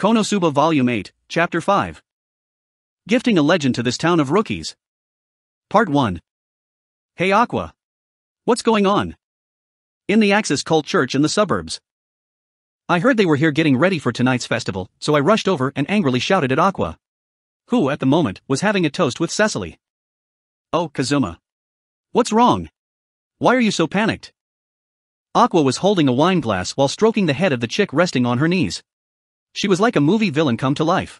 Konosuba Volume 8, Chapter 5. Gifting a legend to this town of rookies. Part 1. Hey Aqua. What's going on? In the Axis Cult Church in the suburbs. I heard they were here getting ready for tonight's festival, so I rushed over and angrily shouted at Aqua, who, at the moment, was having a toast with Cecily. Oh, Kazuma. What's wrong? Why are you so panicked? Aqua was holding a wine glass while stroking the head of the chick resting on her knees. She was like a movie villain come to life.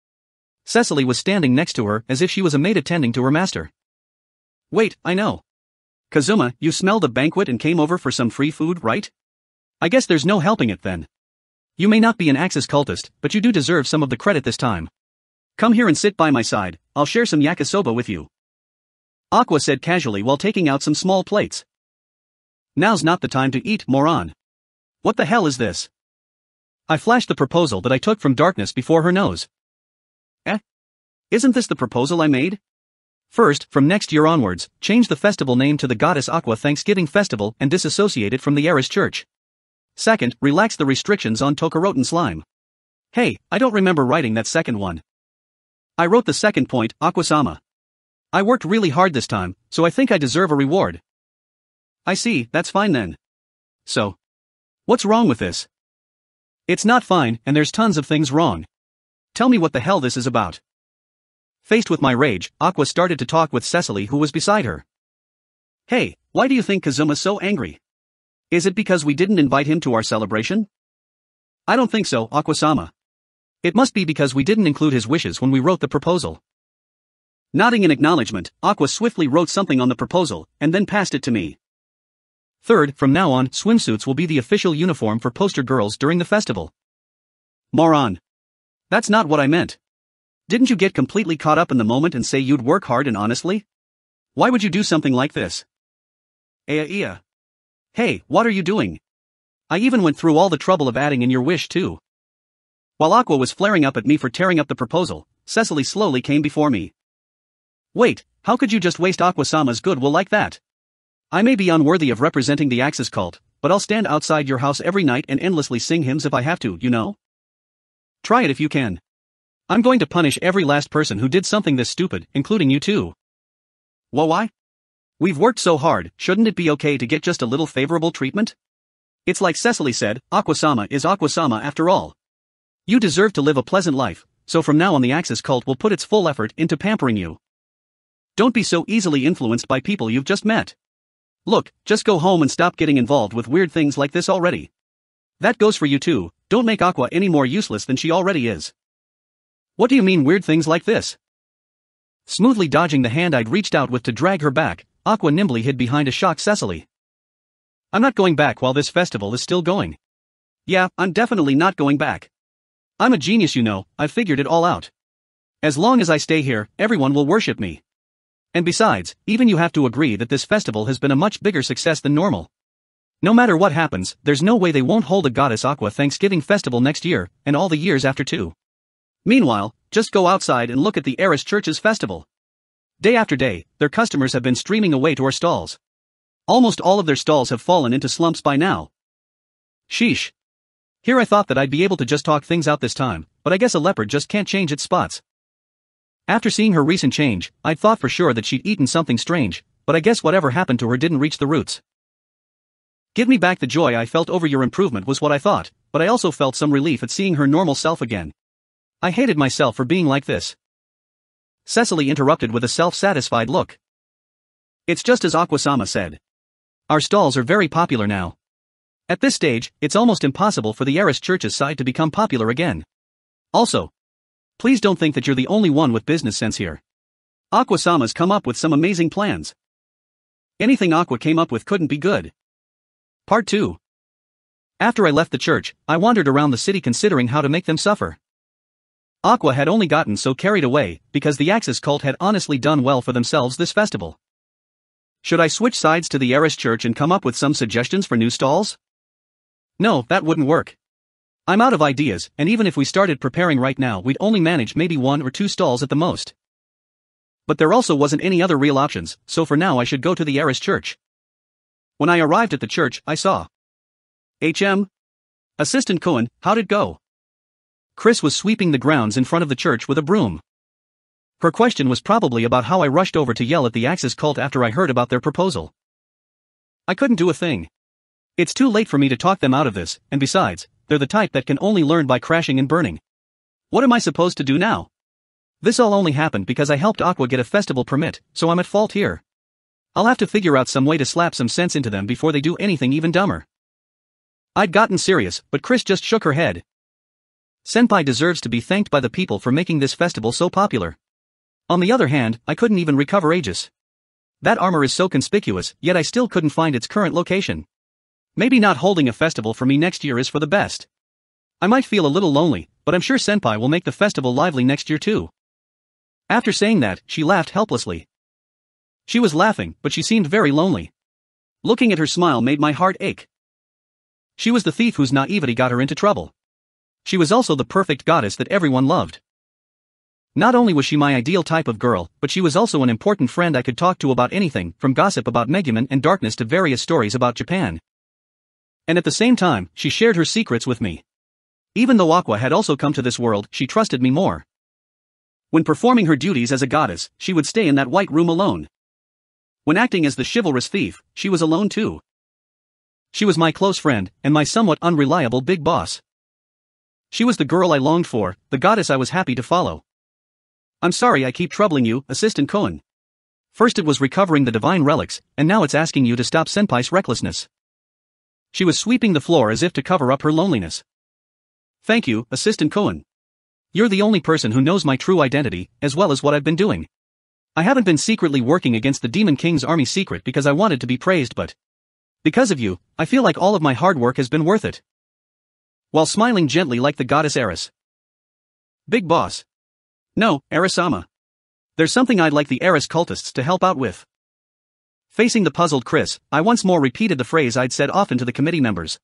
Cecily was standing next to her as if she was a maid attending to her master. Wait, I know. Kazuma, you smelled the banquet and came over for some free food, right? I guess there's no helping it then. You may not be an Axis cultist, but you do deserve some of the credit this time. Come here and sit by my side, I'll share some yakisoba with you. Aqua said casually while taking out some small plates. Now's not the time to eat, moron. What the hell is this? I flashed the proposal that I took from darkness before her nose. Isn't this the proposal I made? First, from next year onwards, change the festival name to the Goddess Aqua Thanksgiving Festival and disassociate it from the Eris Church. Second, relax the restrictions on Tokorotan slime. Hey, I don't remember writing that second one. I wrote the second point, Aqua-sama. I worked really hard this time, so I think I deserve a reward. I see, that's fine then. So, what's wrong with this? It's not fine, and there's tons of things wrong. Tell me what the hell this is about. Faced with my rage, Aqua started to talk with Cecily who was beside her. Hey, why do you think Kazuma's so angry? Is it because we didn't invite him to our celebration? I don't think so, Aqua-sama. It must be because we didn't include his wishes when we wrote the proposal. Nodding in acknowledgement, Aqua swiftly wrote something on the proposal, and then passed it to me. Third, from now on, swimsuits will be the official uniform for poster girls during the festival. Moron. That's not what I meant. Didn't you get completely caught up in the moment and say you'd work hard and honestly? Why would you do something like this? Iya. Hey, what are you doing? I even went through all the trouble of adding in your wish too. While Aqua was flaring up at me for tearing up the proposal, Cecily slowly came before me. Wait, how could you just waste Aqua-sama's goodwill like that? I may be unworthy of representing the Axis cult, but I'll stand outside your house every night and endlessly sing hymns if I have to, you know? Try it if you can. I'm going to punish every last person who did something this stupid, including you too. Why? We've worked so hard, shouldn't it be okay to get just a little favorable treatment? It's like Cecily said, Aqua-sama is Aqua-sama after all. You deserve to live a pleasant life, so from now on the Axis cult will put its full effort into pampering you. Don't be so easily influenced by people you've just met. Look, just go home and stop getting involved with weird things like this already. That goes for you too, don't make Aqua any more useless than she already is. What do you mean weird things like this? Smoothly dodging the hand I'd reached out with to drag her back, Aqua nimbly hid behind a shocked Cecily. I'm not going back while this festival is still going. Yeah, I'm definitely not going back. I'm a genius, you know, I've figured it all out. As long as I stay here, everyone will worship me. And besides, even you have to agree that this festival has been a much bigger success than normal. No matter what happens, there's no way they won't hold a Goddess Aqua Thanksgiving festival next year, and all the years after too. Meanwhile, just go outside and look at the Eris Church's festival. Day after day, their customers have been streaming away to our stalls. Almost all of their stalls have fallen into slumps by now. Sheesh. Here I thought that I'd be able to just talk things out this time, but I guess a leopard just can't change its spots. After seeing her recent change, I'd thought for sure that she'd eaten something strange, but I guess whatever happened to her didn't reach the roots. Give me back the joy I felt over your improvement was what I thought, but I also felt some relief at seeing her normal self again. I hated myself for being like this. Cecily interrupted with a self-satisfied look. It's just as Aqua-sama said. Our stalls are very popular now. At this stage, it's almost impossible for the Eris Church's side to become popular again. Also, please don't think that you're the only one with business sense here. Aqua-sama's come up with some amazing plans. Anything Aqua came up with couldn't be good. Part 2. After I left the church, I wandered around the city considering how to make them suffer. Aqua had only gotten so carried away because the Axis cult had honestly done well for themselves this festival. Should I switch sides to the Eris Church and come up with some suggestions for new stalls? No, that wouldn't work. I'm out of ideas, and even if we started preparing right now, we'd only manage maybe 1 or 2 stalls at the most. But there also wasn't any other real options, so for now I should go to the Eris Church. When I arrived at the church, I saw Assistant Cohen, how'd it go? Chris was sweeping the grounds in front of the church with a broom. Her question was probably about how I rushed over to yell at the Axis cult after I heard about their proposal. I couldn't do a thing. It's too late for me to talk them out of this, and besides, they're the type that can only learn by crashing and burning. What am I supposed to do now? This all only happened because I helped Aqua get a festival permit, so I'm at fault here. I'll have to figure out some way to slap some sense into them before they do anything even dumber. I'd gotten serious, but Chris just shook her head. Senpai deserves to be thanked by the people for making this festival so popular. On the other hand, I couldn't even recover Aegis. That armor is so conspicuous, yet I still couldn't find its current location. Maybe not holding a festival for me next year is for the best. I might feel a little lonely, but I'm sure Senpai will make the festival lively next year too. After saying that, she laughed helplessly. She was laughing, but she seemed very lonely. Looking at her smile made my heart ache. She was the thief whose naivety got her into trouble. She was also the perfect goddess that everyone loved. Not only was she my ideal type of girl, but she was also an important friend I could talk to about anything, from gossip about Megumin and Darkness to various stories about Japan. And at the same time, she shared her secrets with me. Even though Aqua had also come to this world, she trusted me more. When performing her duties as a goddess, she would stay in that white room alone. When acting as the chivalrous thief, she was alone too. She was my close friend, and my somewhat unreliable big boss. She was the girl I longed for, the goddess I was happy to follow. I'm sorry I keep troubling you, Assistant Koen. First it was recovering the divine relics, and now it's asking you to stop Senpai's recklessness. She was sweeping the floor as if to cover up her loneliness. Thank you, Assistant Koen. You're the only person who knows my true identity, as well as what I've been doing. I haven't been secretly working against the Demon King's army secret because I wanted to be praised, but because of you, I feel like all of my hard work has been worth it. While smiling gently like the goddess Eris. Big boss. No, Erisama. There's something I'd like the Eris cultists to help out with. Facing the puzzled Chris, I once more repeated the phrase I'd said often to the committee members.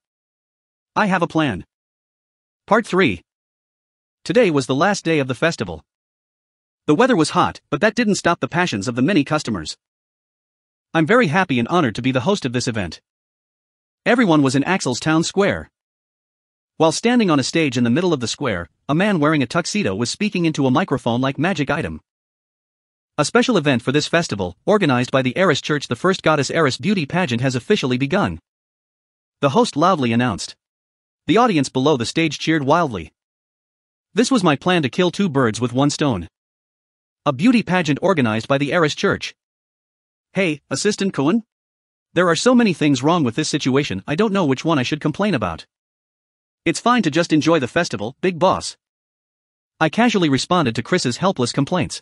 I have a plan. Part 3. Today was the last day of the festival. The weather was hot, but that didn't stop the passions of the many customers. I'm very happy and honored to be the host of this event. Everyone was in Axel's town square. While standing on a stage in the middle of the square, a man wearing a tuxedo was speaking into a microphone like magic item. A special event for this festival, organized by the Eris Church, the first Goddess Eris beauty pageant, has officially begun. The host loudly announced. The audience below the stage cheered wildly. This was my plan to kill two birds with one stone. A beauty pageant organized by the Eris Church. Hey, Assistant Koen? There are so many things wrong with this situation, I don't know which one I should complain about. It's fine to just enjoy the festival, big boss. I casually responded to Chris's helpless complaints.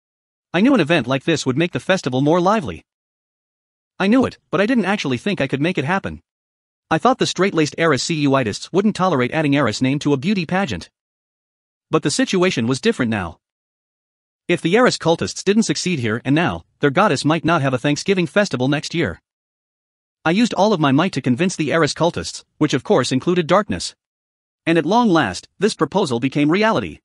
I knew an event like this would make the festival more lively. I knew it, but I didn't actually think I could make it happen. I thought the straight-laced Eris CUitists wouldn't tolerate adding Eris name to a beauty pageant. But the situation was different now. If the Eris cultists didn't succeed here and now, their goddess might not have a Thanksgiving festival next year. I used all of my might to convince the Eris cultists, which of course included Darkness. And at long last, this proposal became reality.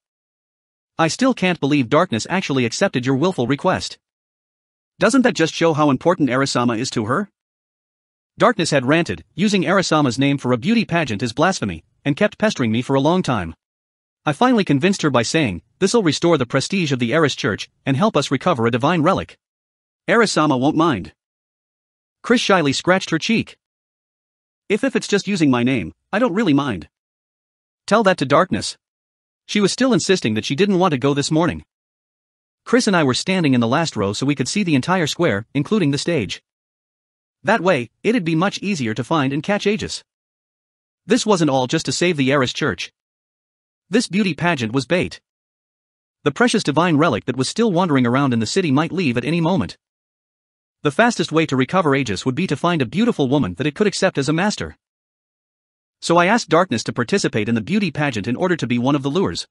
I still can't believe Darkness actually accepted your willful request. Doesn't that just show how important Erisama is to her? Darkness had ranted, using Erisama's name for a beauty pageant is blasphemy, and kept pestering me for a long time. I finally convinced her by saying, this'll restore the prestige of the Eris Church, and help us recover a divine relic. Erisama won't mind. Chris shyly scratched her cheek. If it's just using my name, I don't really mind. Tell that to Darkness. She was still insisting that she didn't want to go this morning. Chris and I were standing in the last row so we could see the entire square, including the stage. That way, it'd be much easier to find and catch Aegis. This wasn't all just to save the Eris Church. This beauty pageant was bait. The precious divine relic that was still wandering around in the city might leave at any moment. The fastest way to recover Aegis would be to find a beautiful woman that it could accept as a master. So I asked Darkness to participate in the beauty pageant in order to be one of the lures.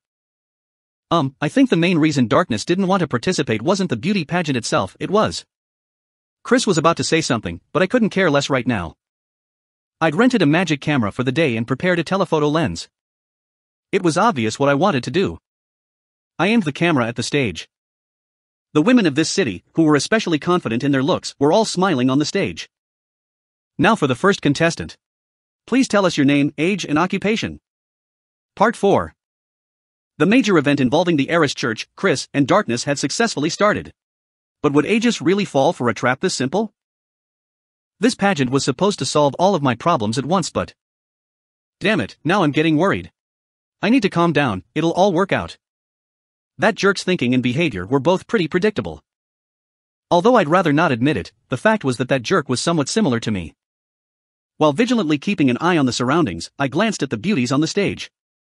I think the main reason Darkness didn't want to participate wasn't the beauty pageant itself, it was. Chris was about to say something, but I couldn't care less right now. I'd rented a magic camera for the day and prepared a telephoto lens. It was obvious what I wanted to do. I aimed the camera at the stage. The women of this city, who were especially confident in their looks, were all smiling on the stage. Now for the first contestant. Please tell us your name, age and occupation. Part 4. The major event involving the Eris Church, Chris, and Darkness had successfully started. But would Aegis really fall for a trap this simple? This pageant was supposed to solve all of my problems at once, but... Damn it, now I'm getting worried. I need to calm down, it'll all work out. That jerk's thinking and behavior were both pretty predictable. Although I'd rather not admit it, the fact was that that jerk was somewhat similar to me. While vigilantly keeping an eye on the surroundings, I glanced at the beauties on the stage.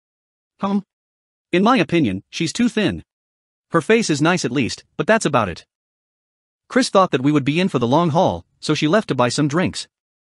In my opinion, she's too thin. Her face is nice at least, but that's about it. Chris thought that we would be in for the long haul, so she left to buy some drinks.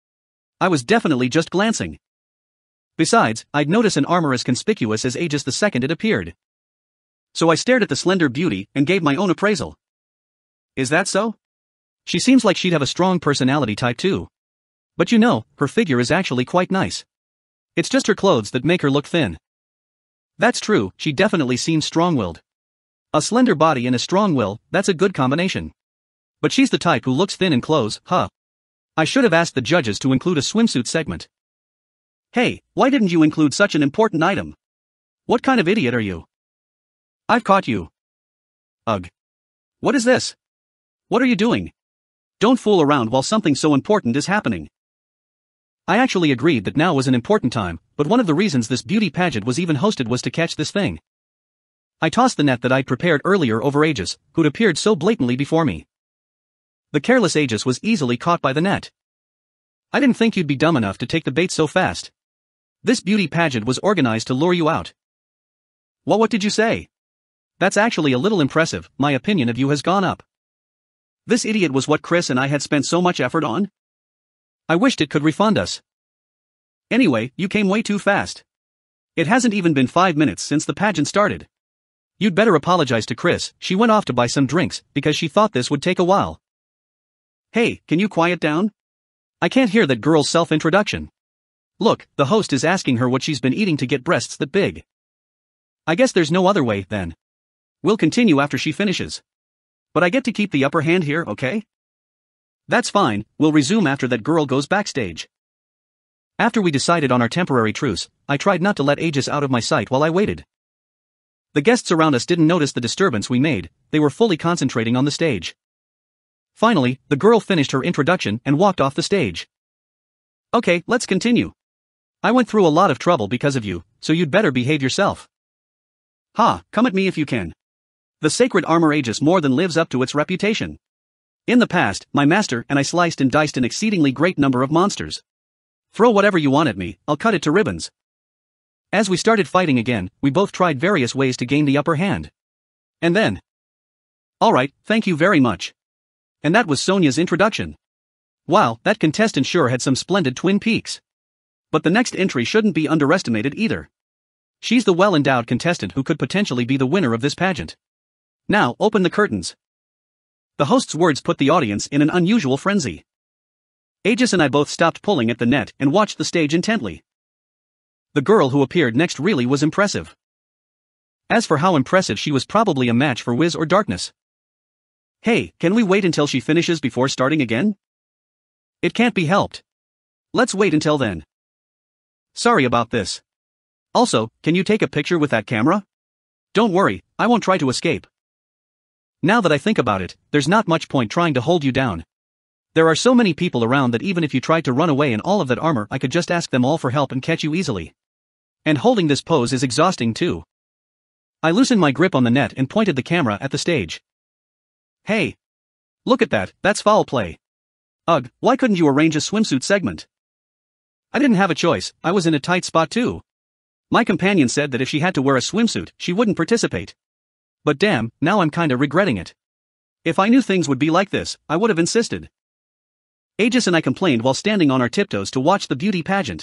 I was definitely just glancing. Besides, I'd notice an armor as conspicuous as Aegis the second it appeared. So I stared at the slender beauty and gave my own appraisal. Is that so? She seems like she'd have a strong personality type too. But you know, her figure is actually quite nice. It's just her clothes that make her look thin. That's true, she definitely seems strong-willed. A slender body and a strong will, that's a good combination. But she's the type who looks thin in clothes, huh? I should have asked the judges to include a swimsuit segment. Hey, why didn't you include such an important item? What kind of idiot are you? I've caught you. Ugh. What is this? What are you doing? Don't fool around while something so important is happening. I actually agreed that now was an important time, but one of the reasons this beauty pageant was even hosted was to catch this thing. I tossed the net that I'd prepared earlier over Aegis, who'd appeared so blatantly before me. The careless Aegis was easily caught by the net. I didn't think you'd be dumb enough to take the bait so fast. This beauty pageant was organized to lure you out. What did you say? That's actually a little impressive, my opinion of you has gone up. This idiot was what Chris and I had spent so much effort on? I wished it could refund us. Anyway, you came way too fast. It hasn't even been 5 minutes since the pageant started. You'd better apologize to Chris, she went off to buy some drinks, because she thought this would take a while. Hey, can you quiet down? I can't hear that girl's self-introduction. Look, the host is asking her what she's been eating to get breasts that big. I guess there's no other way, then. We'll continue after she finishes. But I get to keep the upper hand here, okay? That's fine, we'll resume after that girl goes backstage. After we decided on our temporary truce, I tried not to let Aegis out of my sight while I waited. The guests around us didn't notice the disturbance we made, they were fully concentrating on the stage. Finally, the girl finished her introduction and walked off the stage. Okay, let's continue. I went through a lot of trouble because of you, so you'd better behave yourself. Ha, come at me if you can. The sacred armor Aegis more than lives up to its reputation. In the past, my master and I sliced and diced an exceedingly great number of monsters. Throw whatever you want at me, I'll cut it to ribbons. As we started fighting again, we both tried various ways to gain the upper hand. And then... Alright, thank you very much. And that was Sonia's introduction. Wow, that contestant sure had some splendid twin peaks. But the next entry shouldn't be underestimated either. She's the well-endowed contestant who could potentially be the winner of this pageant. Now, open the curtains. The host's words put the audience in an unusual frenzy. Aegis and I both stopped pulling at the net and watched the stage intently. The girl who appeared next really was impressive. As for how impressive she was, probably a match for Wiz or Darkness. Hey, can we wait until she finishes before starting again? It can't be helped. Let's wait until then. Sorry about this. Also, can you take a picture with that camera? Don't worry, I won't try to escape. Now that I think about it, there's not much point trying to hold you down. There are so many people around that even if you tried to run away in all of that armor, I could just ask them all for help and catch you easily. And holding this pose is exhausting too. I loosened my grip on the net and pointed the camera at the stage. Hey! Look at that, that's foul play. Ugh, why couldn't you arrange a swimsuit segment? I didn't have a choice, I was in a tight spot too. My companion said that if she had to wear a swimsuit, she wouldn't participate. But damn, now I'm kinda regretting it. If I knew things would be like this, I would have insisted. Aegis and I complained while standing on our tiptoes to watch the beauty pageant.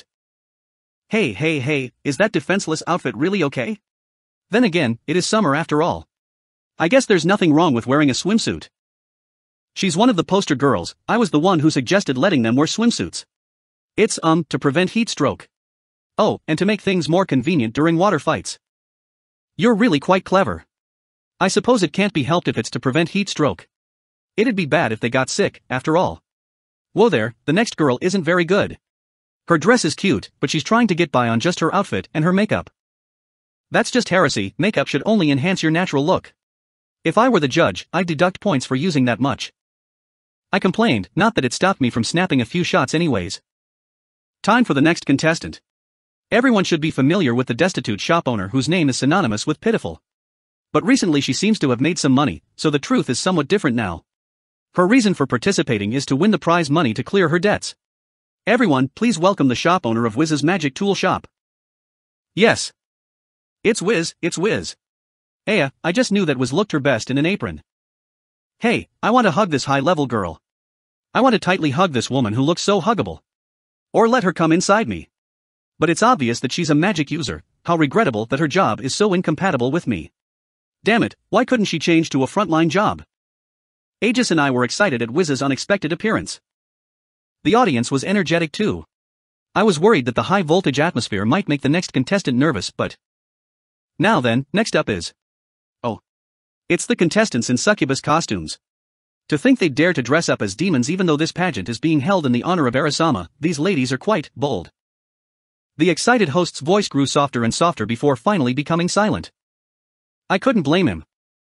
Hey, is that defenseless outfit really okay? Then again, it is summer after all. I guess there's nothing wrong with wearing a swimsuit. She's one of the poster girls, I was the one who suggested letting them wear swimsuits. It's, to prevent heat stroke. Oh, and to make things more convenient during water fights. You're really quite clever. I suppose it can't be helped if it's to prevent heat stroke. It'd be bad if they got sick, after all. Whoa there, the next girl isn't very good. Her dress is cute, but she's trying to get by on just her outfit and her makeup. That's just heresy. Makeup should only enhance your natural look. If I were the judge, I'd deduct points for using that much. I complained, not that it stopped me from snapping a few shots anyways. Time for the next contestant. Everyone should be familiar with the destitute shop owner whose name is synonymous with pitiful. But recently she seems to have made some money, so the truth is somewhat different now. Her reason for participating is to win the prize money to clear her debts. Everyone, please welcome the shop owner of Wiz's Magic Tool Shop. Yes. It's Wiz, it's Wiz. I just knew that Wiz looked her best in an apron. Hey, I want to hug this high-level girl. I want to tightly hug this woman who looks so huggable. Or let her come inside me. But it's obvious that she's a magic user. How regrettable that her job is so incompatible with me. Damn it, why couldn't she change to a frontline job? Aegis and I were excited at Wiz's unexpected appearance. The audience was energetic too. I was worried that the high-voltage atmosphere might make the next contestant nervous, but... Now then, next up is... Oh. It's the contestants in succubus costumes. To think they dare to dress up as demons even though this pageant is being held in the honor of Arisama, these ladies are quite bold. The excited host's voice grew softer and softer before finally becoming silent. I couldn't blame him.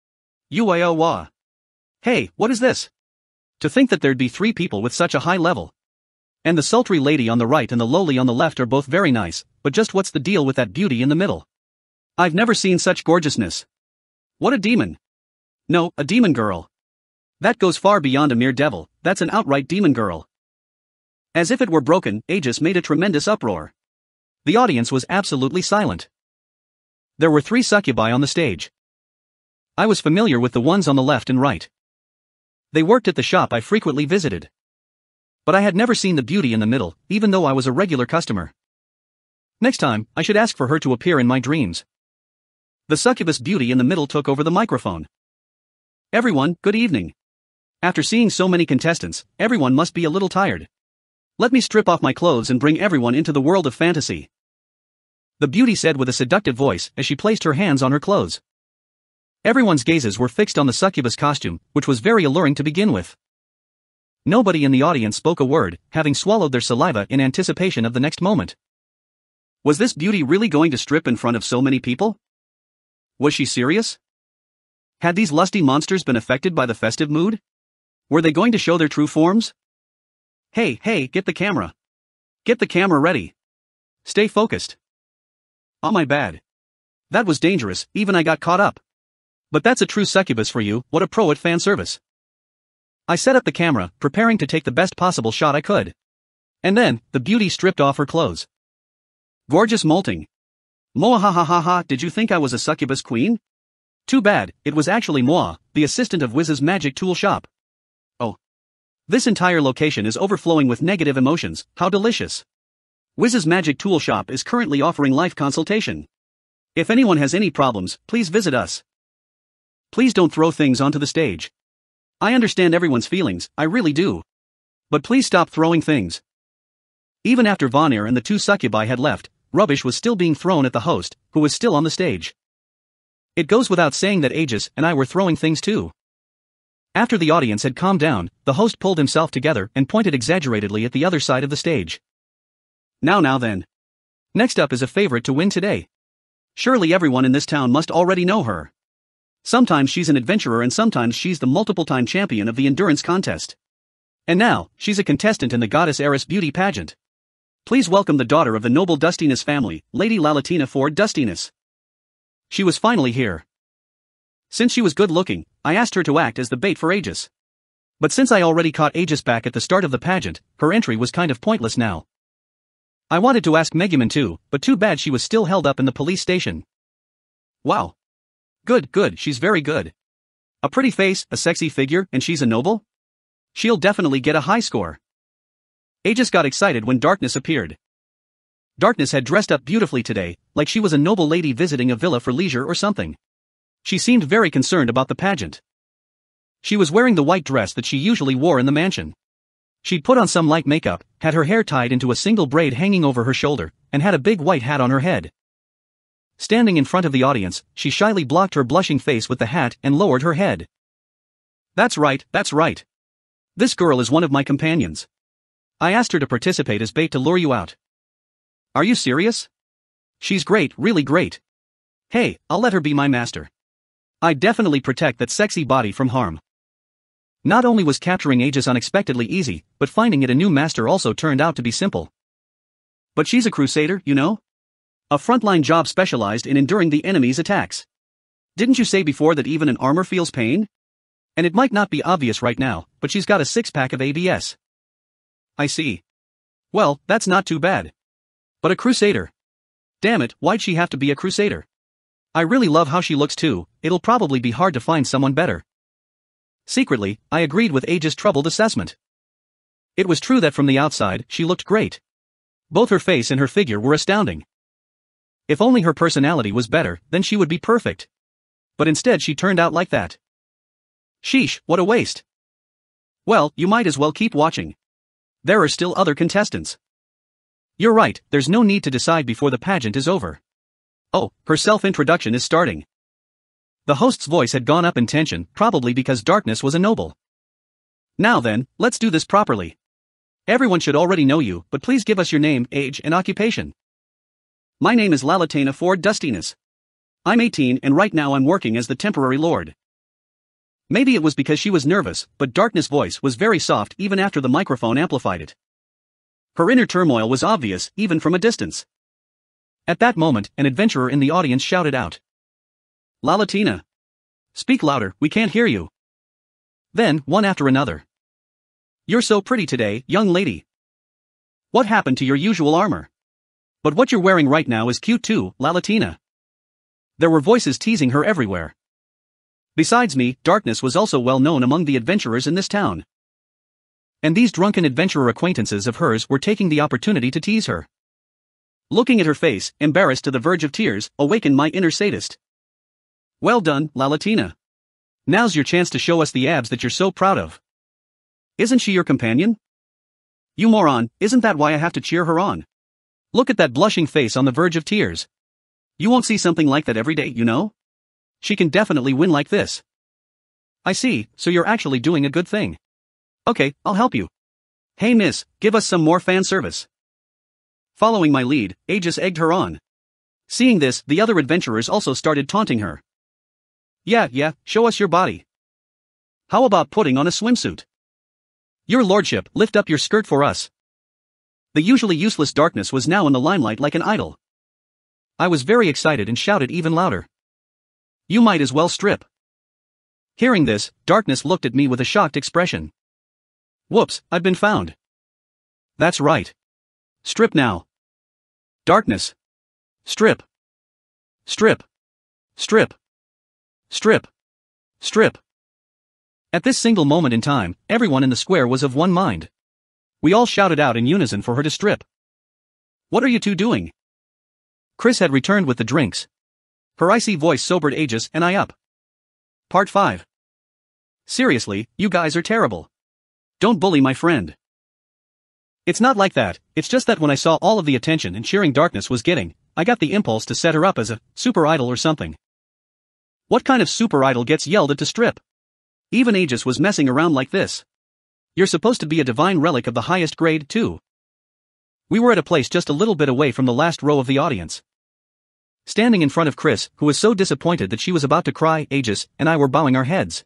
Wah. Hey, what is this? To think that there'd be 3 people with such a high level. And the sultry lady on the right and the lowly on the left are both very nice, but just what's the deal with that beauty in the middle? I've never seen such gorgeousness. What a demon. No, a demon girl. That goes far beyond a mere devil, that's an outright demon girl. As if it were broken, Aegis made a tremendous uproar. The audience was absolutely silent. There were 3 succubi on the stage. I was familiar with the ones on the left and right. They worked at the shop I frequently visited. But I had never seen the beauty in the middle, even though I was a regular customer. Next time, I should ask for her to appear in my dreams. The succubus beauty in the middle took over the microphone. Everyone, good evening. After seeing so many contestants, everyone must be a little tired. Let me strip off my clothes and bring everyone into the world of fantasy. The beauty said with a seductive voice as she placed her hands on her clothes. Everyone's gazes were fixed on the succubus costume, which was very alluring to begin with. Nobody in the audience spoke a word, having swallowed their saliva in anticipation of the next moment. Was this beauty really going to strip in front of so many people? Was she serious? Had these lusty monsters been affected by the festive mood? Were they going to show their true forms? Hey, get the camera. Get the camera ready. Stay focused. Oh my bad. That was dangerous, even I got caught up. But that's a true succubus for you, what a pro at fan service. I set up the camera, preparing to take the best possible shot I could. And then, the beauty stripped off her clothes. Gorgeous molting. Moa, did you think I was a succubus queen? Too bad, it was actually Moa, the assistant of Wiz's Magic Tool Shop. Oh. This entire location is overflowing with negative emotions, how delicious. Wiz's Magic Tool Shop is currently offering life consultation. If anyone has any problems, please visit us. Please don't throw things onto the stage. I understand everyone's feelings, I really do. But please stop throwing things. Even after Vanir and the 2 succubi had left, rubbish was still being thrown at the host, who was still on the stage. It goes without saying that Aegis and I were throwing things too. After the audience had calmed down, the host pulled himself together and pointed exaggeratedly at the other side of the stage. Now then. Next up is a favorite to win today. Surely everyone in this town must already know her. Sometimes she's an adventurer and sometimes she's the multiple-time champion of the endurance contest. And now, she's a contestant in the Goddess Eris Beauty Pageant. Please welcome the daughter of the noble Dustinus family, Lady Lalatina Ford Dustinus. She was finally here. Since she was good-looking, I asked her to act as the bait for Aegis. But since I already caught Aegis back at the start of the pageant, her entry was kind of pointless now. I wanted to ask Megumin too, but too bad she was still held up in the police station. Wow. Good, she's very good. A pretty face, a sexy figure, and she's a noble? She'll definitely get a high score. Aegis got excited when Darkness appeared. Darkness had dressed up beautifully today, like she was a noble lady visiting a villa for leisure or something. She seemed very concerned about the pageant. She was wearing the white dress that she usually wore in the mansion. She'd put on some light makeup, had her hair tied into a single braid hanging over her shoulder, and had a big white hat on her head. Standing in front of the audience, she shyly blocked her blushing face with the hat and lowered her head. That's right. This girl is one of my companions. I asked her to participate as bait to lure you out. Are you serious? She's great, really great. Hey, I'll let her be my master. I'd definitely protect that sexy body from harm. Not only was capturing Aegis unexpectedly easy, but finding it a new master also turned out to be simple. But she's a crusader, you know? A frontline job specialized in enduring the enemy's attacks. Didn't you say before that even an armor feels pain? And it might not be obvious right now, but she's got a six-pack of ABS. I see. Well, that's not too bad. But a crusader. Damn it, why'd she have to be a crusader? I really love how she looks too, it'll probably be hard to find someone better. Secretly, I agreed with Aegis' troubled assessment. It was true that from the outside, she looked great. Both her face and her figure were astounding. If only her personality was better, then she would be perfect. But instead she turned out like that. Sheesh, what a waste. Well, you might as well keep watching. There are still other contestants. You're right, there's no need to decide before the pageant is over. Oh, her self-introduction is starting. The host's voice had gone up in tension, probably because Darkness was a noble. Now then, let's do this properly. Everyone should already know you, but please give us your name, age, and occupation. My name is Lalatina Ford Dustiness. I'm 18 and right now I'm working as the temporary lord. Maybe it was because she was nervous, but Darkness' voice was very soft even after the microphone amplified it. Her inner turmoil was obvious, even from a distance. At that moment, an adventurer in the audience shouted out. Lalatina. Speak louder, we can't hear you. Then, one after another. You're so pretty today, young lady. What happened to your usual armor? But what you're wearing right now is cute too, Lalatina. There were voices teasing her everywhere. Besides me, Darkness was also well known among the adventurers in this town. And these drunken adventurer acquaintances of hers were taking the opportunity to tease her. Looking at her face, embarrassed to the verge of tears, awakened my inner sadist. Well done, Lalatina. Now's your chance to show us the abs that you're so proud of. Isn't she your companion? You moron, isn't that why I have to cheer her on? Look at that blushing face on the verge of tears. You won't see something like that every day, you know? She can definitely win like this. I see, so you're actually doing a good thing. Okay, I'll help you. Hey miss, give us some more fan service. Following my lead, Aegis egged her on. Seeing this, the other adventurers also started taunting her. Yeah, show us your body. How about putting on a swimsuit? Your lordship, lift up your skirt for us. The usually useless Darkness was now in the limelight like an idol. I was very excited and shouted even louder. You might as well strip. Hearing this, Darkness looked at me with a shocked expression. Whoops, I've been found. That's right. Strip now. Darkness. Strip. Strip. Strip. Strip. Strip. At this single moment in time, everyone in the square was of one mind. We all shouted out in unison for her to strip. What are you two doing? Chris had returned with the drinks. Her icy voice sobered Aegis and I up. Part 5. Seriously, you guys are terrible. Don't bully my friend. It's not like that, it's just that when I saw all of the attention and cheering Darkness was getting, I got the impulse to set her up as a super idol or something. What kind of super idol gets yelled at to strip? Even Aegis was messing around like this. You're supposed to be a divine relic of the highest grade, too. We were at a place just a little bit away from the last row of the audience. Standing in front of Chris, who was so disappointed that she was about to cry, Aegis and I were bowing our heads.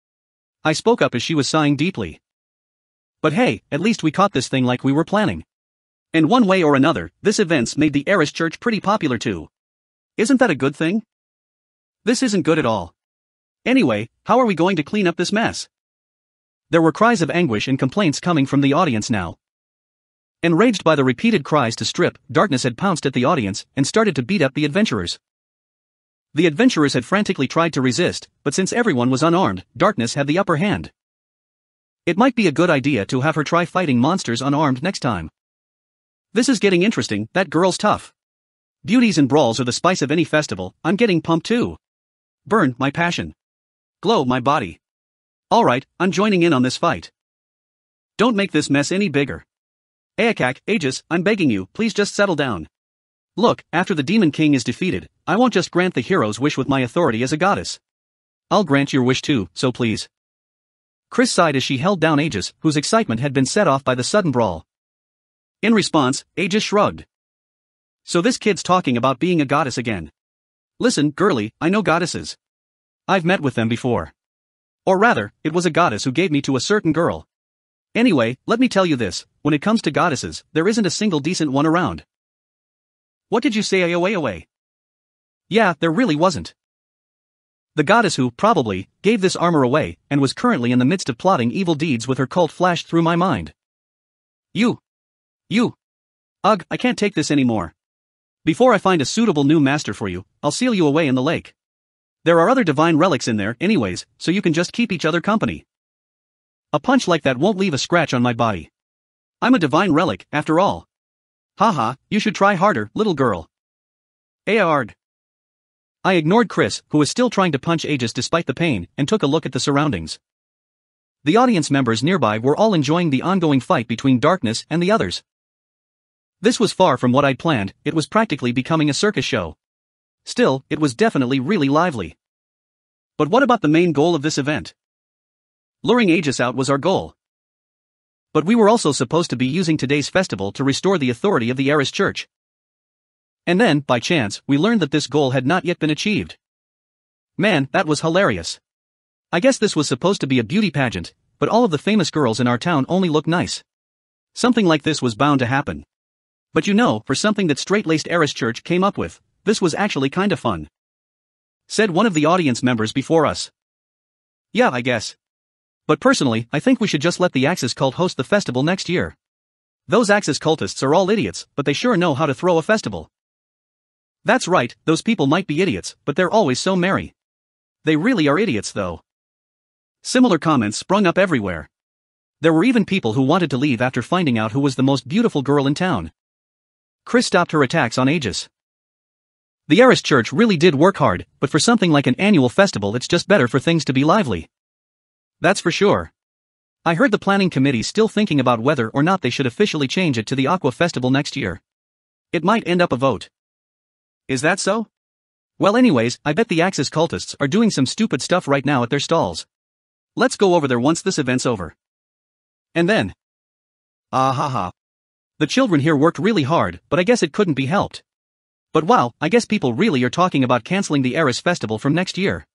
I spoke up as she was sighing deeply. But hey, at least we caught this thing like we were planning. And one way or another, this event's made the Eris Church pretty popular too. Isn't that a good thing? This isn't good at all. Anyway, how are we going to clean up this mess? There were cries of anguish and complaints coming from the audience now. Enraged by the repeated cries to strip, Darkness had pounced at the audience and started to beat up the adventurers. The adventurers had frantically tried to resist, but since everyone was unarmed, Darkness had the upper hand. It might be a good idea to have her try fighting monsters unarmed next time. This is getting interesting, that girl's tough. Beauties and brawls are the spice of any festival, I'm getting pumped too. Burn, my passion. Glow, my body. Alright, I'm joining in on this fight. Don't make this mess any bigger. Aakak, Aegis, I'm begging you, please just settle down. Look, after the Demon King is defeated, I won't just grant the hero's wish with my authority as a goddess. I'll grant your wish too, so please. Chris sighed as she held down Aegis, whose excitement had been set off by the sudden brawl. In response, Aegis shrugged. So this kid's talking about being a goddess again. Listen, girlie, I know goddesses. I've met with them before. Or rather, it was a goddess who gave me to a certain girl. Anyway, let me tell you this, when it comes to goddesses, there isn't a single decent one around. What did you say, away? Yeah, there really wasn't. The goddess who, probably, gave this armor away, and was currently in the midst of plotting evil deeds with her cult flashed through my mind. You. Ugh, I can't take this anymore. Before I find a suitable new master for you, I'll seal you away in the lake. There are other divine relics in there, anyways, so you can just keep each other company. A punch like that won't leave a scratch on my body. I'm a divine relic, after all. Haha, you should try harder, little girl. Aard. I ignored Chris, who was still trying to punch Aegis despite the pain, and took a look at the surroundings. The audience members nearby were all enjoying the ongoing fight between Darkness and the others. This was far from what I'd planned, it was practically becoming a circus show. Still, it was definitely really lively. But what about the main goal of this event? Luring Aegis out was our goal. But we were also supposed to be using today's festival to restore the authority of the Eris Church. And then, by chance, we learned that this goal had not yet been achieved. Man, that was hilarious. I guess this was supposed to be a beauty pageant, but all of the famous girls in our town only look nice. Something like this was bound to happen. But you know, for something that straight-laced Eris Church came up with, this was actually kinda fun. Said one of the audience members before us. Yeah, I guess. But personally, I think we should just let the Axis cult host the festival next year. Those Axis cultists are all idiots, but they sure know how to throw a festival. That's right, those people might be idiots, but they're always so merry. They really are idiots though. Similar comments sprung up everywhere. There were even people who wanted to leave after finding out who was the most beautiful girl in town. Chris stopped her attacks on Aegis. The Eris Church really did work hard, but for something like an annual festival it's just better for things to be lively. That's for sure. I heard the planning committee's still thinking about whether or not they should officially change it to the Aqua Festival next year. It might end up a vote. Is that so? Well anyways, I bet the Axis cultists are doing some stupid stuff right now at their stalls. Let's go over there once this event's over. And then. Haha. The children here worked really hard, but I guess it couldn't be helped. But wow, I guess people really are talking about canceling the Eris Festival from next year.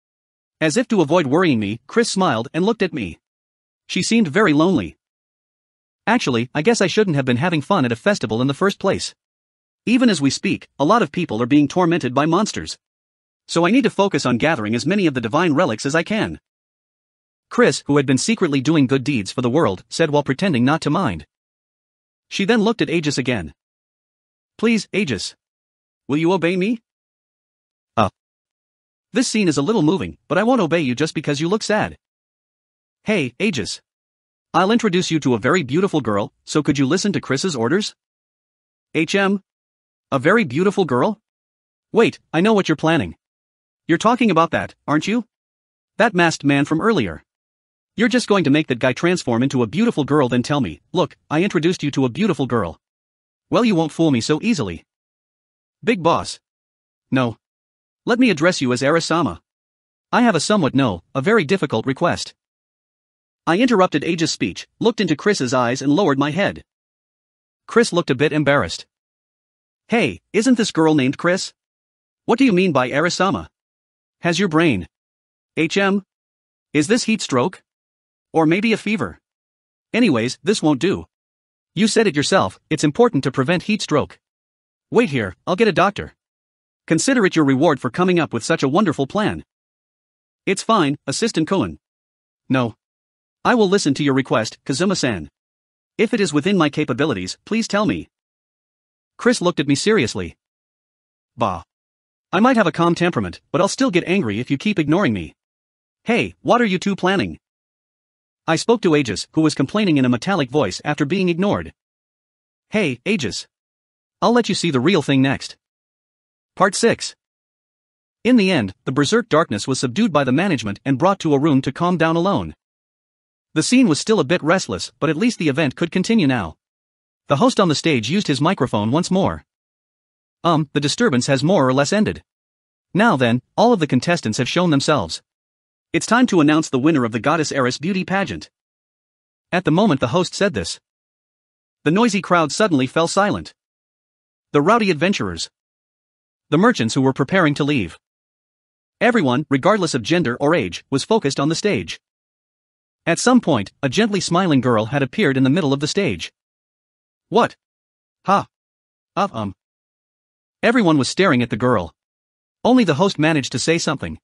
As if to avoid worrying me, Chris smiled and looked at me. She seemed very lonely. Actually, I guess I shouldn't have been having fun at a festival in the first place. Even as we speak, a lot of people are being tormented by monsters. So I need to focus on gathering as many of the divine relics as I can. Chris, who had been secretly doing good deeds for the world, said while pretending not to mind. She then looked at Aegis again. Please, Aegis. Will you obey me? This scene is a little moving, but I won't obey you just because you look sad. Hey, Aegis. I'll introduce you to a very beautiful girl, so could you listen to Chris's orders? A very beautiful girl? Wait, I know what you're planning. You're talking about that, aren't you? That masked man from earlier. You're just going to make that guy transform into a beautiful girl then tell me, look, I introduced you to a beautiful girl. Well, you won't fool me so easily. Big boss. No. Let me address you as Eris-sama. I have a very difficult request. I interrupted Aegis' speech, looked into Chris's eyes and lowered my head. Chris looked a bit embarrassed. Hey, isn't this girl named Chris? What do you mean by Eris-sama? Has your brain? Is this heat stroke? Or maybe a fever? Anyways, this won't do. You said it yourself, it's important to prevent heat stroke. Wait here, I'll get a doctor. Consider it your reward for coming up with such a wonderful plan. It's fine, Assistant Koen. No. I will listen to your request, Kazuma-san. If it is within my capabilities, please tell me. Chris looked at me seriously. Bah. I might have a calm temperament, but I'll still get angry if you keep ignoring me. Hey, what are you two planning? I spoke to Aegis, who was complaining in a metallic voice after being ignored. Hey, Aegis. I'll let you see the real thing next. Part 6. In the end, the berserk darkness was subdued by the management and brought to a room to calm down alone. The scene was still a bit restless, but at least the event could continue now. The host on the stage used his microphone once more. The disturbance has more or less ended. Now then, all of the contestants have shown themselves. It's time to announce the winner of the Goddess Eris beauty pageant. At the moment the host said this, the noisy crowd suddenly fell silent. The rowdy adventurers. the merchants who were preparing to leave. Everyone, regardless of gender or age, was focused on the stage. At some point, a gently smiling girl had appeared in the middle of the stage. What? Ha. Everyone was staring at the girl. Only the host managed to say something.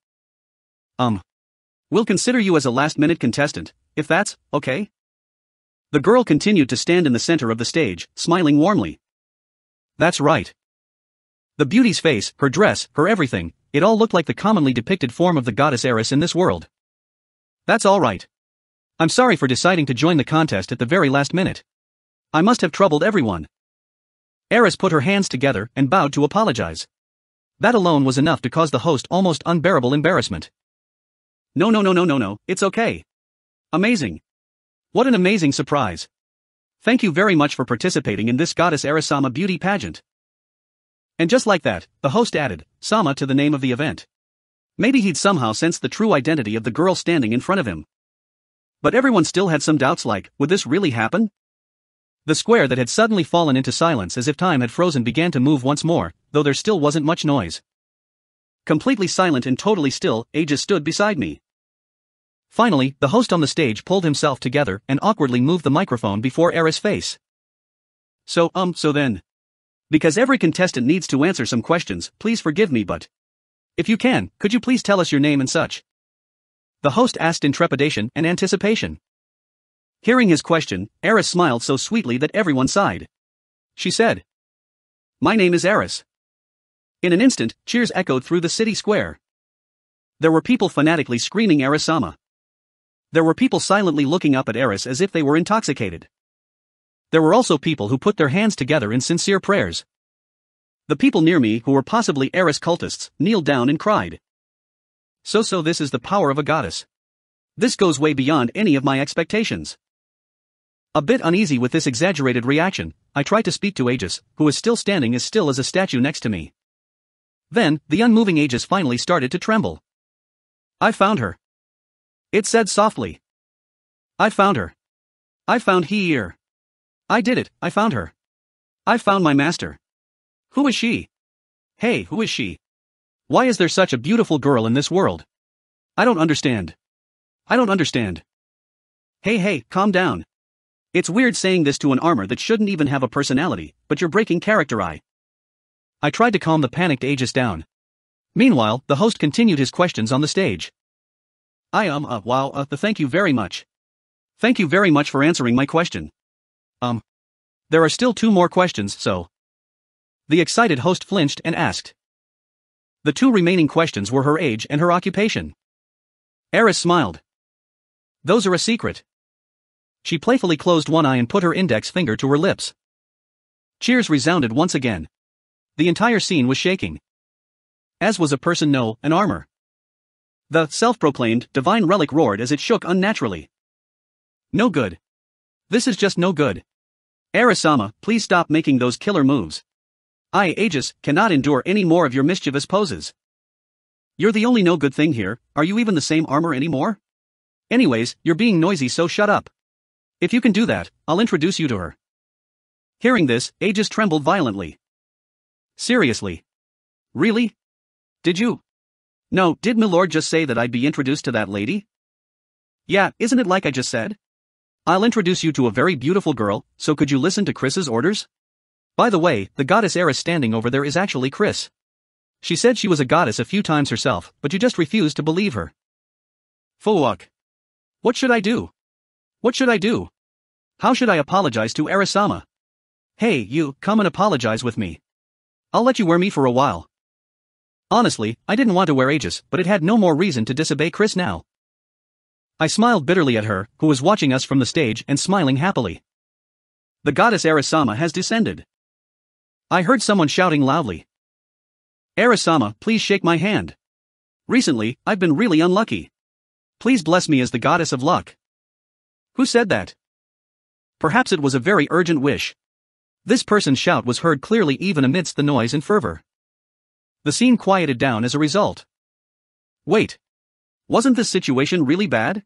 We'll consider you as a last-minute contestant, if that's okay? The girl continued to stand in the center of the stage, smiling warmly. That's right. The beauty's face, her dress, her everything, it all looked like the commonly depicted form of the goddess Eris in this world. That's all right. I'm sorry for deciding to join the contest at the very last minute. I must have troubled everyone. Eris put her hands together and bowed to apologize. That alone was enough to cause the host almost unbearable embarrassment. No, it's okay. Amazing. What an amazing surprise. Thank you very much for participating in this goddess Eris-sama beauty pageant. And just like that, the host added Sama to the name of the event. Maybe he'd somehow sensed the true identity of the girl standing in front of him. But everyone still had some doubts like, would this really happen? The square that had suddenly fallen into silence as if time had frozen began to move once more, though there still wasn't much noise. Completely silent and totally still, Aegis stood beside me. Finally, the host on the stage pulled himself together and awkwardly moved the microphone before Eris' face. So then. Because every contestant needs to answer some questions, please forgive me but. If you can, could you please tell us your name and such? The host asked in trepidation and anticipation. Hearing his question, Eris smiled so sweetly that everyone sighed. She said, "My name is Eris." In an instant, cheers echoed through the city square. There were people fanatically screaming Eris-sama. There were people silently looking up at Eris as if they were intoxicated. There were also people who put their hands together in sincere prayers. The people near me who were possibly Eris cultists kneeled down and cried. So this is the power of a goddess. This goes way beyond any of my expectations. A bit uneasy with this exaggerated reaction, I tried to speak to Aegis, who was still standing as still as a statue next to me. Then, the unmoving Aegis finally started to tremble. I found her. It said softly. I found her. I found here. I did it, I found her. I found my master. Who is she? Hey, who is she? Why is there such a beautiful girl in this world? I don't understand. I don't understand. Hey, calm down. It's weird saying this to an armor that shouldn't even have a personality, but you're breaking character. I tried to calm the panicked Aegis down. Meanwhile, the host continued his questions on the stage. Thank you very much. Thank you very much for answering my question. There are still 2 more questions, so. The excited host flinched and asked. The 2 remaining questions were her age and her occupation. Eris smiled. Those are a secret. She playfully closed one eye and put her index finger to her lips. Cheers resounded once again. The entire scene was shaking. As was a person an armor. The self-proclaimed divine relic roared as it shook unnaturally. No good. This is just no good. Eris-sama, please stop making those killer moves. I, Aegis, cannot endure any more of your mischievous poses. You're the only no good thing here. Are you even the same armor anymore? Anyways, you're being noisy, so shut up. If you can do that, I'll introduce you to her. Hearing this, Aegis trembled violently. Seriously? Really? Did you? No, did Milord just say that I'd be introduced to that lady? Yeah, isn't it like I just said? I'll introduce you to a very beautiful girl, so could you listen to Chris's orders? By the way, the goddess Eris standing over there is actually Chris. She said she was a goddess a few times herself, but you just refused to believe her. Fuck. What should I do? What should I do? How should I apologize to Eris-sama? Hey, you, come and apologize with me. I'll let you wear me for a while. Honestly, I didn't want to wear Aegis, but it had no more reason to disobey Chris now. I smiled bitterly at her, who was watching us from the stage and smiling happily. The goddess Eris-sama has descended. I heard someone shouting loudly. Eris-sama, please shake my hand. Recently, I've been really unlucky. Please bless me as the goddess of luck. Who said that? Perhaps it was a very urgent wish. This person's shout was heard clearly even amidst the noise and fervor. The scene quieted down as a result. Wait. Wasn't this situation really bad?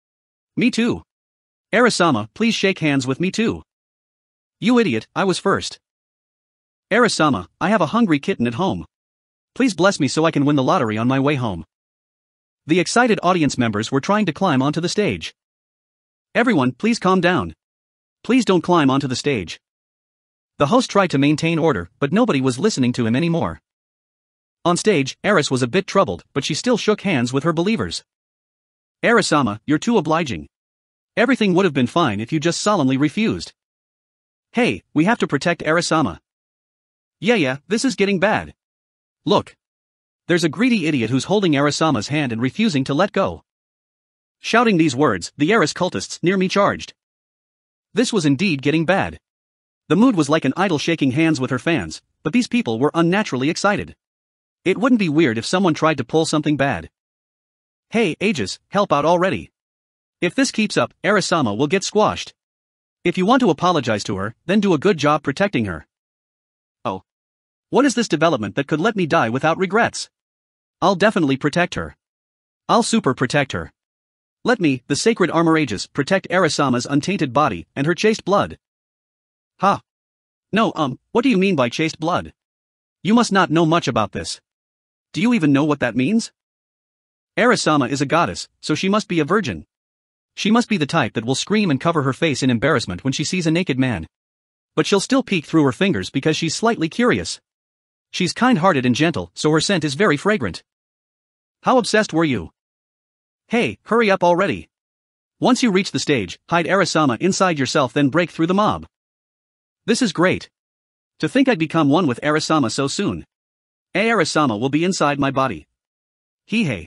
Me too. Eris-sama, please shake hands with me too. You idiot, I was first. Eris-sama, I have a hungry kitten at home. Please bless me so I can win the lottery on my way home. The excited audience members were trying to climb onto the stage. Everyone, please calm down. Please don't climb onto the stage. The host tried to maintain order, but nobody was listening to him anymore. On stage, Eris was a bit troubled, but she still shook hands with her believers. Eris-sama, you're too obliging. Everything would have been fine if you just solemnly refused. Hey, we have to protect Eris-sama. Yeah, this is getting bad. Look. There's a greedy idiot who's holding Eris-sama's hand and refusing to let go. Shouting these words, the Eris cultists near me charged. This was indeed getting bad. The mood was like an idol shaking hands with her fans, but these people were unnaturally excited. It wouldn't be weird if someone tried to pull something bad. Hey, Aegis, help out already. If this keeps up, Eris-sama will get squashed. If you want to apologize to her, then do a good job protecting her. Oh. What is this development that could let me die without regrets? I'll definitely protect her. I'll super protect her. Let me, the sacred armor Aegis, protect Eris-sama's untainted body and her chaste blood. Ha. No, what do you mean by chaste blood? You must not know much about this. Do you even know what that means? Eris-sama is a goddess, so she must be a virgin. She must be the type that will scream and cover her face in embarrassment when she sees a naked man. But she'll still peek through her fingers because she's slightly curious. She's kind-hearted and gentle, so her scent is very fragrant. How obsessed were you? Hey, hurry up already. Once you reach the stage, hide Eris-sama inside yourself, then break through the mob. This is great. To think I'd become one with Eris-sama so soon. Eris-sama will be inside my body. Hey,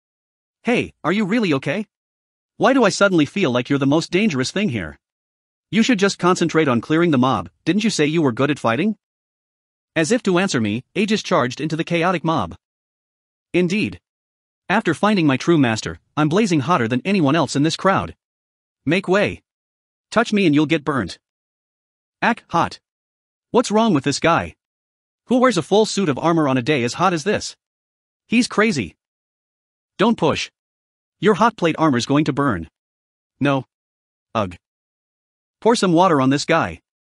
are you really okay? Why do I suddenly feel like you're the most dangerous thing here? You should just concentrate on clearing the mob, didn't you say you were good at fighting? As if to answer me, Aegis charged into the chaotic mob. Indeed. After finding my true master, I'm blazing hotter than anyone else in this crowd. Make way. Touch me and you'll get burnt. Ack, hot. What's wrong with this guy? Who wears a full suit of armor on a day as hot as this? He's crazy. Don't push. Your hot plate armor's going to burn. No. Ugh. Pour some water on this guy.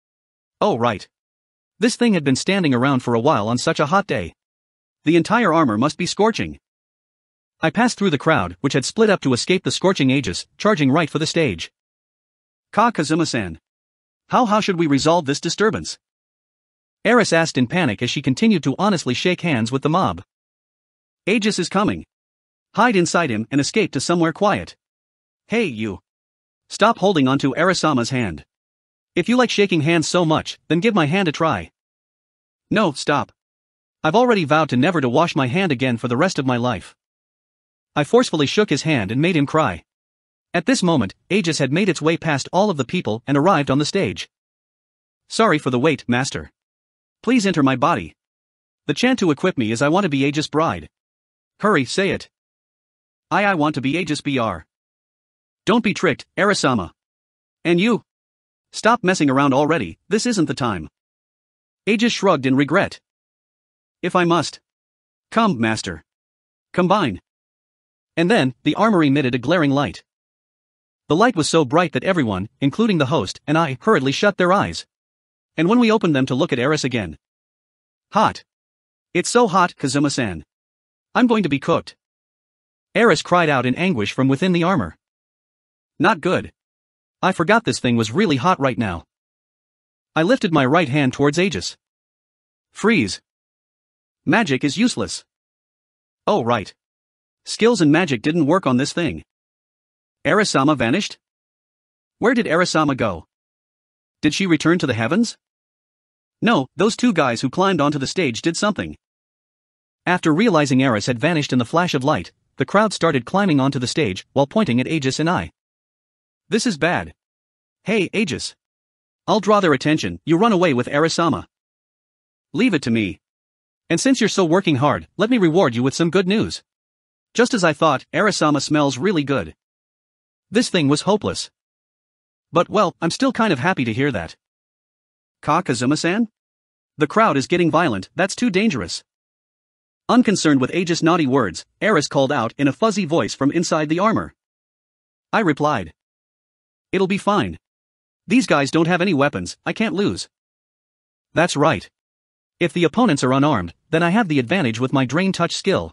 Oh right. This thing had been standing around for a while on such a hot day. The entire armor must be scorching. I passed through the crowd, which had split up to escape the scorching Aegis, charging right for the stage. Kazuma-san. How should we resolve this disturbance? Eris asked in panic as she continued to honestly shake hands with the mob. Aegis is coming. Hide inside him and escape to somewhere quiet. Hey you. Stop holding onto Eris-sama's hand. If you like shaking hands so much, then give my hand a try. No, stop. I've already vowed to never to wash my hand again for the rest of my life. I forcefully shook his hand and made him cry. At this moment, Aegis had made its way past all of the people and arrived on the stage. Sorry for the wait, master. Please enter my body. The chant to equip me is I want to be Aegis' bride. Hurry, say it. I want to be Aegis BR. Don't be tricked, Eris-sama. And you? Stop messing around already, this isn't the time. Aegis shrugged in regret. If I must. Come, master. Combine. And then, the armor emitted a glaring light. The light was so bright that everyone, including the host and I, hurriedly shut their eyes. And when we opened them to look at Eris again. Hot. It's so hot, Kazuma-san. I'm going to be cooked. Eris cried out in anguish from within the armor. Not good. I forgot this thing was really hot right now. I lifted my right hand towards Aegis. Freeze. Magic is useless. Oh right. Skills and magic didn't work on this thing. Eris-sama vanished? Where did Eris-sama go? Did she return to the heavens? No, those two guys who climbed onto the stage did something. After realizing Eris had vanished in the flash of light, the crowd started climbing onto the stage while pointing at Aegis and I. This is bad. Hey, Aegis. I'll draw their attention, you run away with Eris-sama. Leave it to me. And since you're so working hard, let me reward you with some good news. Just as I thought, Eris-sama smells really good. This thing was hopeless. But well, I'm still kind of happy to hear that. Kazuma-san? The crowd is getting violent, that's too dangerous. Unconcerned with Aegis' naughty words, Eris called out in a fuzzy voice from inside the armor. I replied. It'll be fine. These guys don't have any weapons, I can't lose. That's right. If the opponents are unarmed, then I have the advantage with my drain touch skill.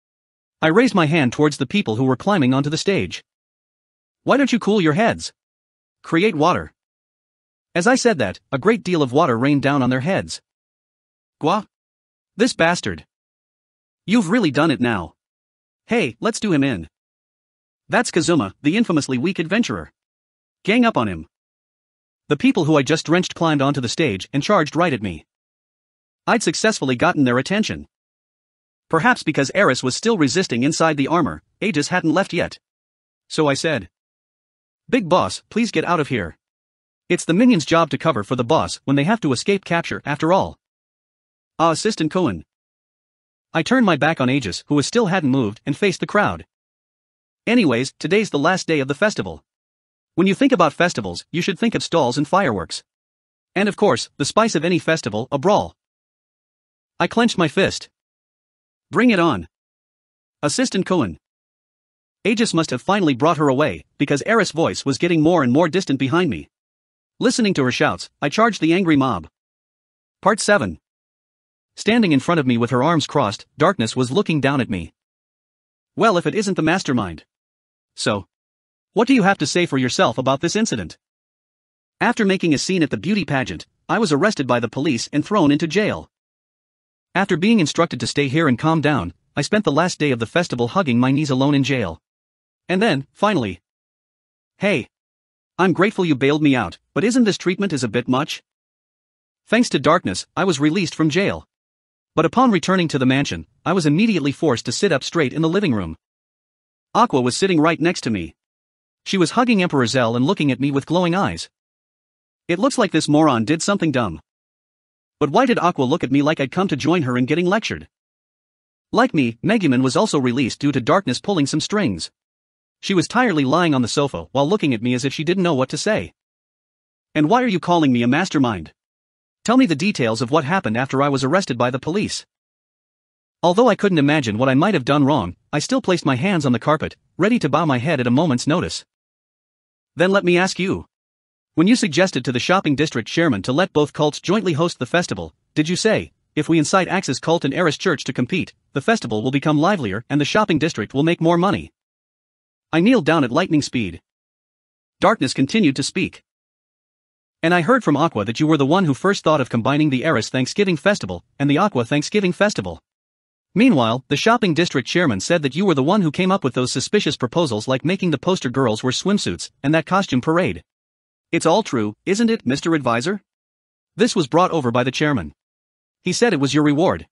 I raised my hand towards the people who were climbing onto the stage. Why don't you cool your heads? Create water. As I said that, a great deal of water rained down on their heads. Gwa? This bastard. You've really done it now. Hey, let's do him in. That's Kazuma, the infamously weak adventurer. Gang up on him. The people who I just drenched climbed onto the stage and charged right at me. I'd successfully gotten their attention. Perhaps because Eris was still resisting inside the armor, Aegis hadn't left yet. So I said, "Big boss, please get out of here. It's the minions' job to cover for the boss when they have to escape capture after all." Assistant Cohen. I turned my back on Aegis, who still hadn't moved, and faced the crowd. Anyways, today's the last day of the festival. When you think about festivals, you should think of stalls and fireworks. And of course, the spice of any festival, a brawl. I clenched my fist. Bring it on. Assistant Cohen. Aegis must have finally brought her away, because Eris' voice was getting more and more distant behind me. Listening to her shouts, I charged the angry mob. Part 7. Standing in front of me with her arms crossed, Darkness was looking down at me. Well, if it isn't the mastermind. So, what do you have to say for yourself about this incident? After making a scene at the beauty pageant, I was arrested by the police and thrown into jail. After being instructed to stay here and calm down, I spent the last day of the festival hugging my knees alone in jail. And then, finally. Hey. I'm grateful you bailed me out, but isn't this treatment a bit much? Thanks to Darkness, I was released from jail. But upon returning to the mansion, I was immediately forced to sit up straight in the living room. Aqua was sitting right next to me. She was hugging Emperor Zell and looking at me with glowing eyes. It looks like this moron did something dumb. But why did Aqua look at me like I'd come to join her in getting lectured? Like me, Megumin was also released due to Darkness pulling some strings. She was tiredly lying on the sofa while looking at me as if she didn't know what to say. And why are you calling me a mastermind? Tell me the details of what happened after I was arrested by the police. Although I couldn't imagine what I might have done wrong, I still placed my hands on the carpet, ready to bow my head at a moment's notice. Then let me ask you. When you suggested to the shopping district chairman to let both cults jointly host the festival, did you say, if we incite Axis cult and Eris Church to compete, the festival will become livelier and the shopping district will make more money? I kneeled down at lightning speed. Darkness continued to speak. And I heard from Aqua that you were the one who first thought of combining the Eris Thanksgiving Festival and the Aqua Thanksgiving Festival. Meanwhile, the shopping district chairman said that you were the one who came up with those suspicious proposals like making the poster girls wear swimsuits and that costume parade. It's all true, isn't it, Mr. Advisor? This was brought over by the chairman. He said it was your reward.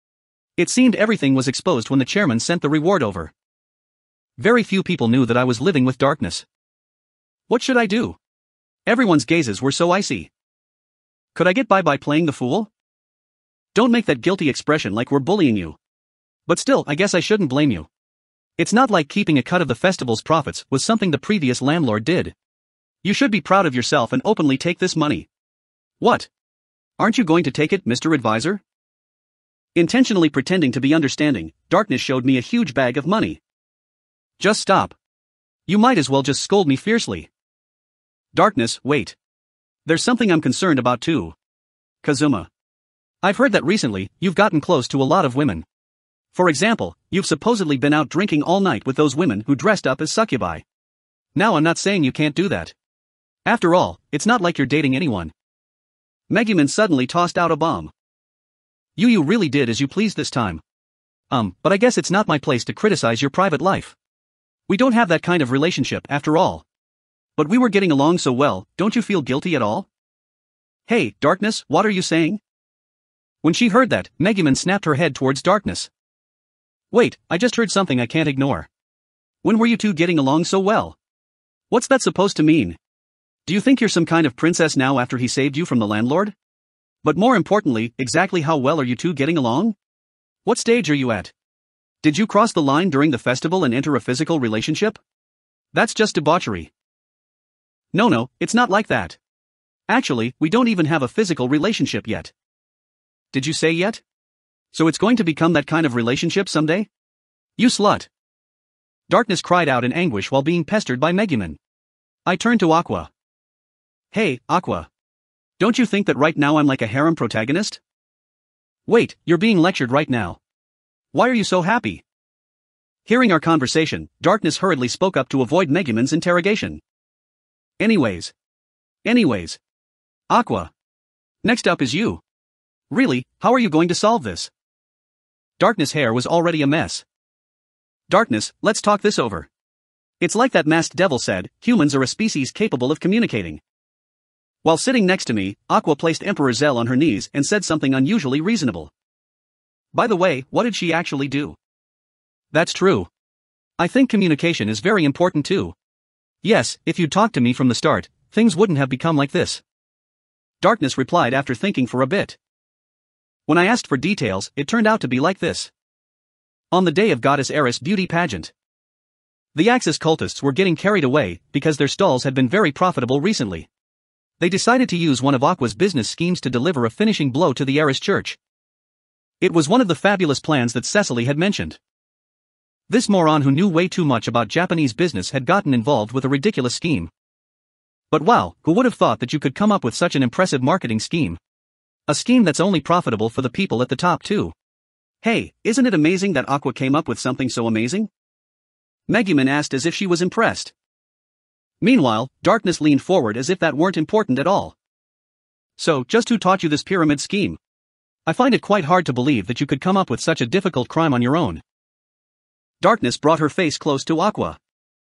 It seemed everything was exposed when the chairman sent the reward over. Very few people knew that I was living with Darkness. What should I do? Everyone's gazes were so icy. Could I get by playing the fool? Don't make that guilty expression like we're bullying you. But still, I guess I shouldn't blame you. It's not like keeping a cut of the festival's profits was something the previous landlord did. You should be proud of yourself and openly take this money. What? Aren't you going to take it, Mr. Advisor? Intentionally pretending to be understanding, Darkness showed me a huge bag of money. Just stop. You might as well just scold me fiercely. Darkness, wait. There's something I'm concerned about too. Kazuma. I've heard that recently, you've gotten close to a lot of women. For example, you've supposedly been out drinking all night with those women who dressed up as succubi. Now I'm not saying you can't do that. After all, it's not like you're dating anyone. Megumin suddenly tossed out a bomb. You really did as you pleased this time. But I guess it's not my place to criticize your private life. We don't have that kind of relationship after all. But we were getting along so well, don't you feel guilty at all? Hey, Darkness, what are you saying? When she heard that, Megumin snapped her head towards Darkness. Wait, I just heard something I can't ignore. When were you two getting along so well? What's that supposed to mean? Do you think you're some kind of princess now after he saved you from the landlord? But more importantly, exactly how well are you two getting along? What stage are you at? Did you cross the line during the festival and enter a physical relationship? That's just debauchery. No, it's not like that. Actually, we don't even have a physical relationship yet. Did you say yet? So it's going to become that kind of relationship someday? You slut. Darkness cried out in anguish while being pestered by Megumin. I turned to Aqua. Hey, Aqua. Don't you think that right now I'm like a harem protagonist? Wait, you're being lectured right now. Why are you so happy? Hearing our conversation, Darkness hurriedly spoke up to avoid Megumin's interrogation. Anyways. Aqua. Next up is you. Really, how are you going to solve this? Darkness' hair was already a mess. Darkness, let's talk this over. It's like that masked devil said, humans are a species capable of communicating. While sitting next to me, Aqua placed Emperor Zell on her knees and said something unusually reasonable. By the way, what did she actually do? That's true. I think communication is very important too. Yes, if you'd talked to me from the start, things wouldn't have become like this. Darkness replied after thinking for a bit. When I asked for details, it turned out to be like this. On the day of Goddess Eris' beauty pageant, the Axis cultists were getting carried away because their stalls had been very profitable recently. They decided to use one of Aqua's business schemes to deliver a finishing blow to the Eris Church. It was one of the fabulous plans that Cecily had mentioned. This moron who knew way too much about Japanese business had gotten involved with a ridiculous scheme. But wow, who would have thought that you could come up with such an impressive marketing scheme? A scheme that's only profitable for the people at the top too. Hey, isn't it amazing that Aqua came up with something so amazing? Megumin asked as if she was impressed. Meanwhile, Darkness leaned forward as if that weren't important at all. So, just who taught you this pyramid scheme? I find it quite hard to believe that you could come up with such a difficult crime on your own. Darkness brought her face close to Aqua.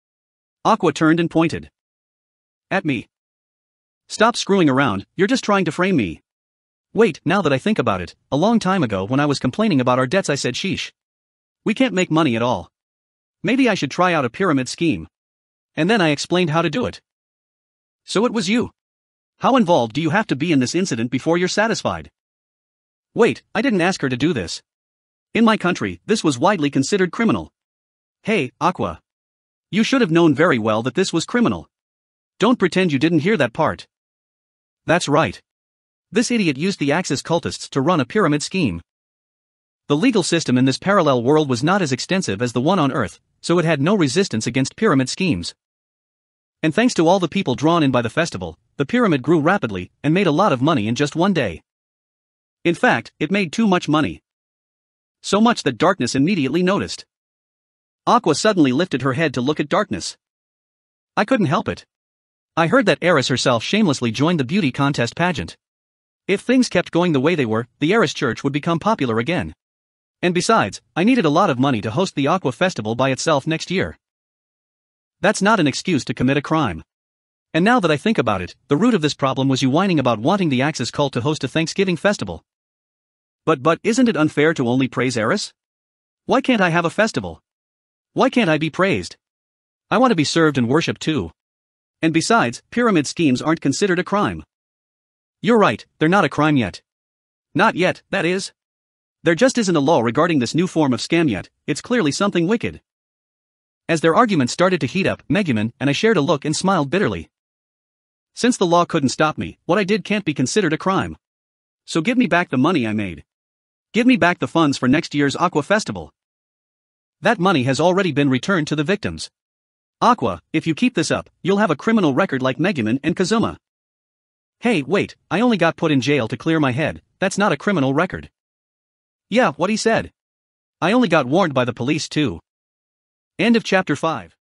Aqua turned and pointed at me. Stop screwing around, you're just trying to frame me. Wait, now that I think about it, a long time ago when I was complaining about our debts I said sheesh. We can't make money at all. Maybe I should try out a pyramid scheme. And then I explained how to do it. So it was you. How involved do you have to be in this incident before you're satisfied? Wait, I didn't ask her to do this. In my country, this was widely considered criminal. Hey, Aqua. You should have known very well that this was criminal. Don't pretend you didn't hear that part. That's right. This idiot used the Axis cultists to run a pyramid scheme. The legal system in this parallel world was not as extensive as the one on Earth, so it had no resistance against pyramid schemes. And thanks to all the people drawn in by the festival, the pyramid grew rapidly and made a lot of money in just one day. In fact, it made too much money. So much that Darkness immediately noticed. Aqua suddenly lifted her head to look at Darkness. I couldn't help it. I heard that Eris herself shamelessly joined the beauty contest pageant. If things kept going the way they were, the Eris Church would become popular again. And besides, I needed a lot of money to host the Aqua Festival by itself next year. That's not an excuse to commit a crime. And now that I think about it, the root of this problem was you whining about wanting the Axis cult to host a Thanksgiving festival. But isn't it unfair to only praise Eris? Why can't I have a festival? Why can't I be praised? I want to be served and worshipped too. And besides, pyramid schemes aren't considered a crime. You're right, they're not a crime yet. Not yet, that is. There just isn't a law regarding this new form of scam yet, it's clearly something wicked. As their argument started to heat up, Megumin and I shared a look and smiled bitterly. Since the law couldn't stop me, what I did can't be considered a crime. So give me back the money I made. Give me back the funds for next year's Aqua Festival. That money has already been returned to the victims. Aqua, if you keep this up, you'll have a criminal record like Megumin and Kazuma. Hey, wait, I only got put in jail to clear my head, that's not a criminal record. Yeah, what he said. I only got warned by the police too. End of chapter 5.